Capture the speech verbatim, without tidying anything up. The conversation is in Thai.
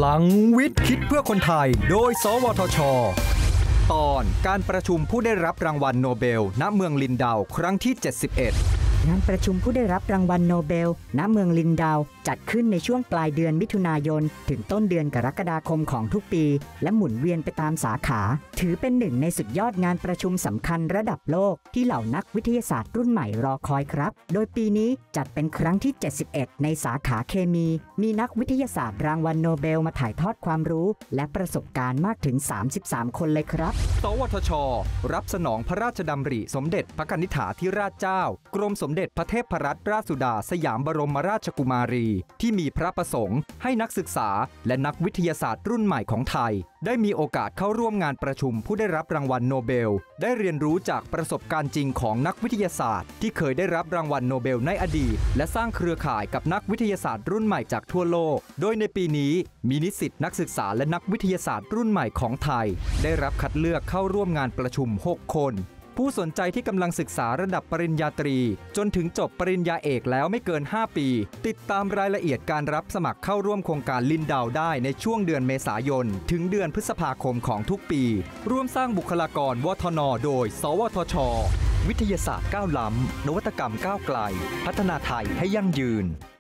ลังวิทย์คิดเพื่อคนไทยโดยสวทช.ตอนการประชุมผู้ได้รับรางวัลโนเบลณเมืองลินดาวครั้งที่เจ็ดสิบเอ็ดงานประชุมผู้ได้รับรางวัลโนเบลณเมืองลินดาวจัดขึ้นในช่วงปลายเดือนมิถุนายนถึงต้นเดือนกรกฎาคมของทุกปีและหมุนเวียนไปตามสาขาถือเป็นหนึ่งในสุดยอดงานประชุมสำคัญระดับโลกที่เหล่านักวิทยาศาสตร์รุ่นใหม่รอคอยครับโดยปีนี้จัดเป็นครั้งที่เจ็ดสิบเอ็ดในสาขาเคมีมีนักวิทยาศาสตร์รางวัลโนเบลมาถ่ายทอดความรู้และประสบการณ์มากถึงสามสิบสามคนเลยครับสวทช.รับสนองพระราชดำริสมเด็จพระกนิษฐาธิราชเจ้ากรมสมเด็จพระเทพรัตนราชสุดาสยามบรมราชกุมารีที่มีพระประสงค์ให้นักศึกษาและนักวิทยาศาสตร์รุ่นใหม่ของไทยได้มีโอกาสเข้าร่วมงานประชุมผู้ได้รับรางวัลโนเบลได้เรียนรู้จากประสบการณ์จริงของนักวิทยาศาสตร์ที่เคยได้รับรางวัลโนเบลในอดีตและสร้างเครือข่ายกับนักวิทยาศาสตร์รุ่นใหม่จากทั่วโลกโดยในปีนี้มีนิสิตนักศึกษาและนักวิทยาศาสตร์รุ่นใหม่ของไทยได้รับคัดเลือกเข้าร่วมงานประชุมหกคนผู้สนใจที่กำลังศึกษาระดับปริญญาตรีจนถึงจบปริญญาเอกแล้วไม่เกินห้าปีติดตามรายละเอียดการรับสมัครเข้าร่วมโครงการลินดาวได้ในช่วงเดือนเมษายนถึงเดือนพฤษภาคมของทุกปีร่วมสร้างบุคลากรวทน.โดยสวทช.วิทยาศาสตร์ก้าวล้ำนวัตกรรมก้าวไกลพัฒนาไทยให้ยั่งยืน